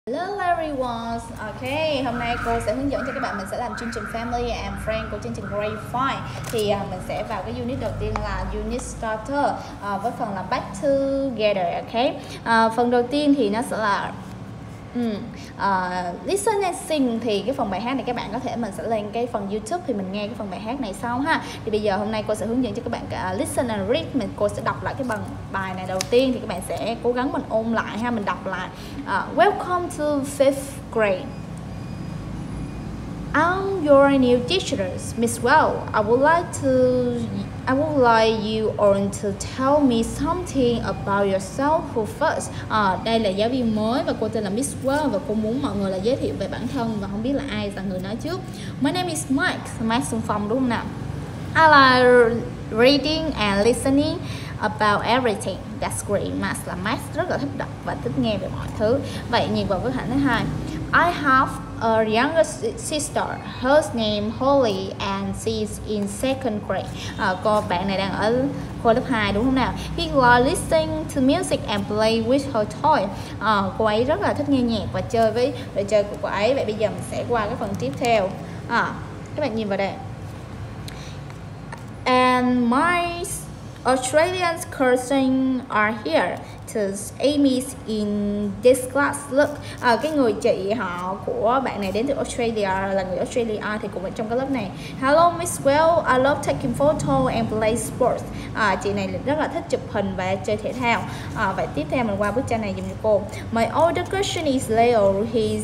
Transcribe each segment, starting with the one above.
Hello everyone. Ok, hôm nay cô sẽ hướng dẫn cho các bạn mình sẽ làm chương trình Family and Friends của chương trình Grade 5. Thì mình sẽ vào cái unit đầu tiên là unit starter với phần là back together. Ok. Phần đầu tiên thì nó sẽ là listen and sing. Thì cái phần bài hát này các bạn có thể mình sẽ lên cái phần YouTube thì mình nghe cái phần bài hát này sau ha. Thì bây giờ hôm nay cô sẽ hướng dẫn cho các bạn cả listen and read. Cô sẽ đọc lại cái bằng bài này đầu tiên thì các bạn sẽ cố gắng mình ôn lại ha, mình đọc lại. Welcome to 5th grade. I'm your new teacher, Miss Well. I would like you all to tell me something about yourself first. Đây là giáo viên mới và cô tên là Miss Well và cô muốn mọi người là giới thiệu về bản thân và không biết là ai là người nói trước. My name is Mike. Mike xung phong đúng không nào? I like reading and listening about everything. That's great. Max là Max rất là thích đọc và thích nghe về mọi thứ. Vậy nhìn vào bức ảnh thứ hai. I have a younger sister. Her name Holly and she's in 2nd grade. Cô bạn này đang ở khối lớp 2 đúng không nào? He likes listening to music and play with her toy. Cô ấy rất là thích nghe nhạc và chơi với đồ chơi của cô ấy. Vậy bây giờ mình sẽ qua cái phần tiếp theo. Các bạn nhìn vào đây. And my Australian cousins are here. Amy's in this class. Look, cái người chị họ của bạn này đến từ Australia là người Australia thì cũng ở trong cái lớp này. Hello Miss Well, I love taking photo and play sports. Chị này rất là thích chụp hình và chơi thể thao. Vậy tiếp theo mình qua bức tranh này dùm cho cô. My older cousin is Leo. He's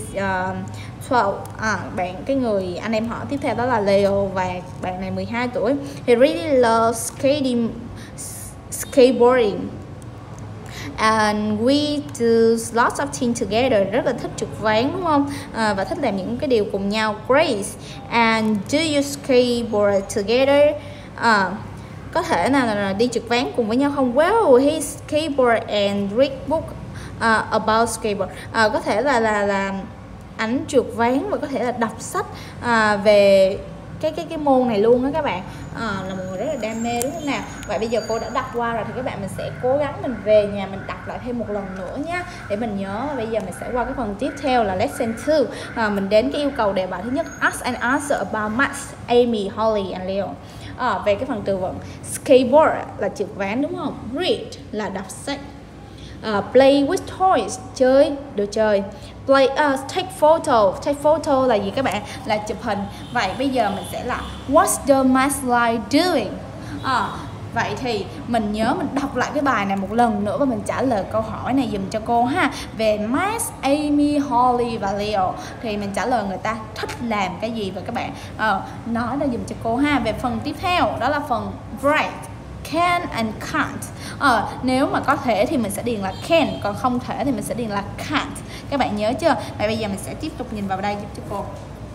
12. Cái người anh em họ tiếp theo đó là Leo và bạn này 12 tuổi. He really loves skateboarding. And we do lots of things together. Rất là thích trượt ván đúng không? Và thích làm những cái điều cùng nhau. Great. And do you skateboard together? Có thể là đi trượt ván cùng với nhau không? Well, he skateboard and read book about skateboard. Có thể là ảnh trượt ván và có thể là đọc sách về cái môn này luôn đó các bạn. Là một người rất là đam mê đúng không nào? Vậy bây giờ cô đã đọc qua rồi thì các bạn mình sẽ cố gắng mình về nhà mình đọc lại thêm một lần nữa nhé để mình nhớ. Bây giờ mình sẽ qua cái phần tiếp theo là lesson 2. Mình đến cái yêu cầu đề bài thứ nhất. Ask and answer about Max, Amy, Holly and Leo. Về cái phần từ vựng. Skateboard là trượt ván đúng không? Read là đọc sách. Play with toys, chơi đồ chơi. Take photo là gì các bạn? Là chụp hình. Vậy bây giờ mình sẽ là what's the math like doing? Vậy thì mình nhớ mình đọc lại cái bài này một lần nữa và mình trả lời câu hỏi này dùm cho cô ha. Về Max, Amy, Holly và Leo thì mình trả lời người ta thích làm cái gì và các bạn nói ra dùm cho cô ha. Về phần tiếp theo đó là phần write. Can and can't. Nếu mà có thể thì mình sẽ điền là can, còn không thể thì mình sẽ điền là can't. Các bạn nhớ chưa? Vậy bây giờ mình sẽ tiếp tục nhìn vào đây giúp cho cô.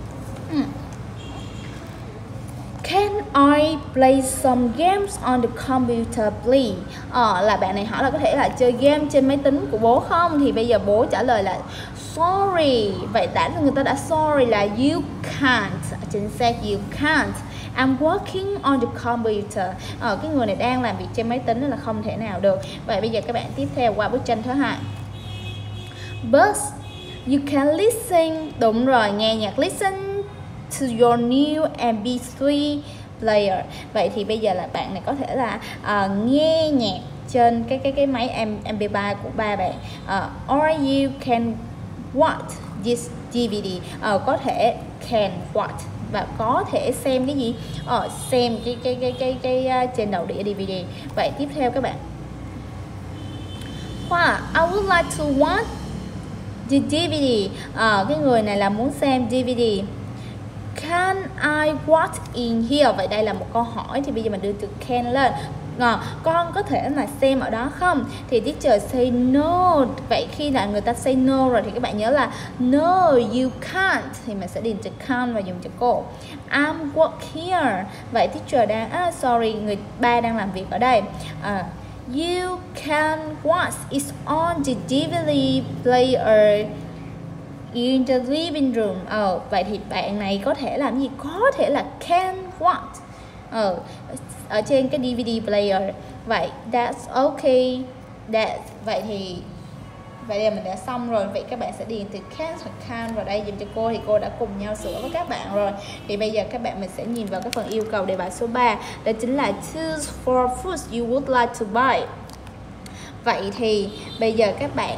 Can I play some games on the computer please? Là bạn này hỏi là có thể là chơi game trên máy tính của bố không? Thì bây giờ bố trả lời là sorry. Vậy người ta đã sorry là you can't. Chính xác, you can't. I'm working on the computer. Cái người này đang làm việc trên máy tính nên là không thể nào được. Vậy bây giờ các bạn tiếp theo qua bức tranh thứ hai. But you can listen. Đúng rồi, nghe nhạc. Listen to your new MP3 player. Vậy thì bây giờ là bạn này có thể là nghe nhạc trên cái máy MP3 của ba bạn. Or you can watch this DVD. Có thể can watch và có thể xem cái gì? Xem cái trên đầu đĩa DVD. Vậy tiếp theo các bạn. Wow, I would like to watch the DVD. Cái người này là muốn xem DVD. Can I watch in here? Vậy đây là một câu hỏi thì bây giờ mình đưa từ can lên. Con có thể là xem ở đó không? Thì teacher say no. Vậy khi là người ta say no rồi thì các bạn nhớ là no, you can't. Thì mình sẽ điền từ can't và dùng cho cô. I'm work here. Vậy teacher đang sorry, người ba đang làm việc ở đây. You can watch it on the DVD player in the living room. Vậy thì bạn này có thể làm gì? Có thể là can watch ở trên cái DVD player. Vậy that's okay. Vậy thì Vậy là mình đã xong rồi. Vậy các bạn sẽ điền từ can't hoặc can vào đây dùm cho cô. Thì cô đã cùng nhau sửa với các bạn rồi. Thì bây giờ các bạn mình sẽ nhìn vào cái phần yêu cầu đề bài số 3. Đó chính là choose four foods you would like to buy. Vậy thì bây giờ các bạn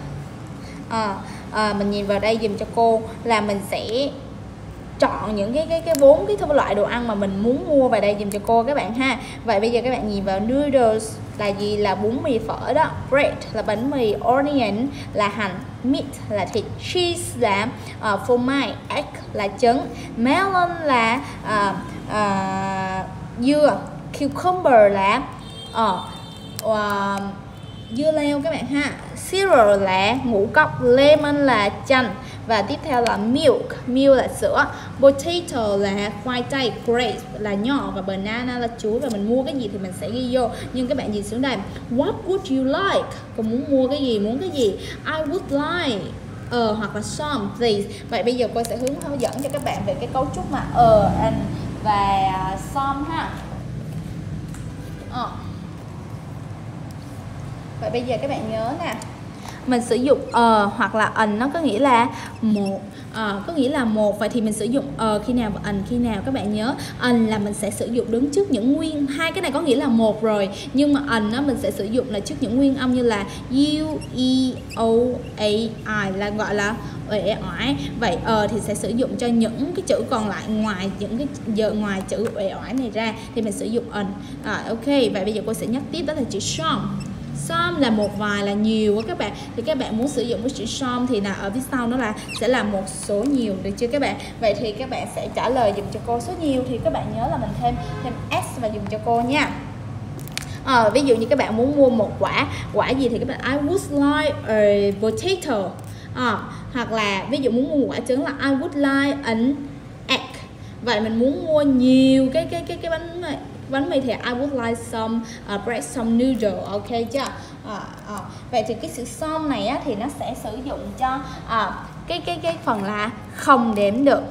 á, mình nhìn vào đây dùm cho cô là mình sẽ chọn những cái 4 cái loại đồ ăn mà mình muốn mua vào đây dùm cho cô các bạn ha. Vậy bây giờ các bạn nhìn vào noodles là gì? Là bún mì phở đó. Bread là bánh mì. Onion là hành. Meat là thịt. Cheese là phô mai. Egg là trứng. Melon là dưa. Cucumber là dưa leo các bạn ha. Cereal là ngũ cốc. Lemon là chanh. Và tiếp theo là milk là sữa. Potato là khoai tây. Grapes là nho. Và banana là chuối. Và mình mua cái gì thì mình sẽ ghi vô. Nhưng các bạn nhìn xuống đây, what would you like? Cô muốn mua cái gì, muốn cái gì? I would like hoặc là some these. Vậy bây giờ cô sẽ hướng dẫn cho các bạn về cái cấu trúc mà and và some ha. Vậy bây giờ các bạn nhớ nè, mình sử dụng hoặc là an, nó có nghĩa là một, có nghĩa là một. Vậy thì mình sử dụng khi nào và an khi nào? Các bạn nhớ an là mình sẽ sử dụng đứng trước những nguyên, hai cái này có nghĩa là một rồi, nhưng mà an nó mình sẽ sử dụng là trước những nguyên âm như là u, e, o, a, i là gọi là uể oải. Vậy thì sẽ sử dụng cho những cái chữ còn lại, ngoài những cái giờ ngoài chữ uể oải này ra thì mình sử dụng an. Ok, vậy bây giờ cô sẽ nhắc tiếp, đó là chữ some. Some là một vài, là nhiều các bạn. Thì các bạn muốn sử dụng cái chữ some thì là ở phía sau nó là sẽ là một số nhiều, được chưa các bạn? Vậy thì các bạn sẽ trả lời dùm cho cô số nhiều thì các bạn nhớ là mình thêm s và dùng cho cô nha. Ví dụ như các bạn muốn mua một quả gì thì các bạn I would like a potato. Hoặc là ví dụ muốn mua một quả trứng là I would like an egg. Vậy mình muốn mua nhiều cái bánh mì thì I would like some bread, some noodle, ok chưa? Vậy thì cái sự some này á, thì nó sẽ sử dụng cho cái phần là không đếm được.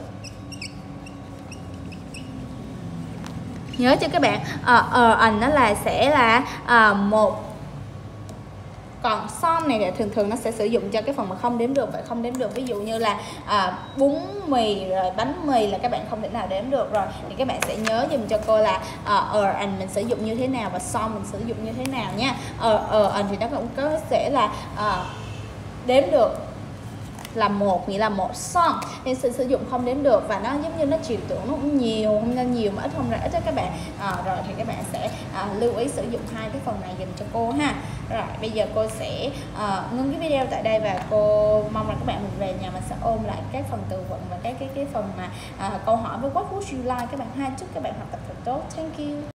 Nhớ chưa các bạn? Nó là sẽ là một. Còn some này thì thường nó sẽ sử dụng cho cái phần mà không đếm được. Vậy không đếm được ví dụ như là bún mì rồi bánh mì là các bạn không thể nào đếm được rồi. Thì các bạn sẽ nhớ dùm cho cô là and mình sử dụng như thế nào và some mình sử dụng như thế nào nha. And thì nó cũng có sẽ là đếm được là một, nghĩa là một some, nên sự sử dụng không đếm được và nó giống như nó trừu tượng, nó cũng nhiều, không nên nhiều mà ít không ra ít đó các bạn. Rồi thì các bạn sẽ lưu ý sử dụng hai cái phần này dùm cho cô ha. Rồi bây giờ cô sẽ ngưng cái video tại đây và cô mong là các bạn mình về nhà mình sẽ ôn lại các phần từ vựng và cái phần mà câu hỏi với what would you like các bạn ha. Chúc các bạn học tập thật tốt. Thank you.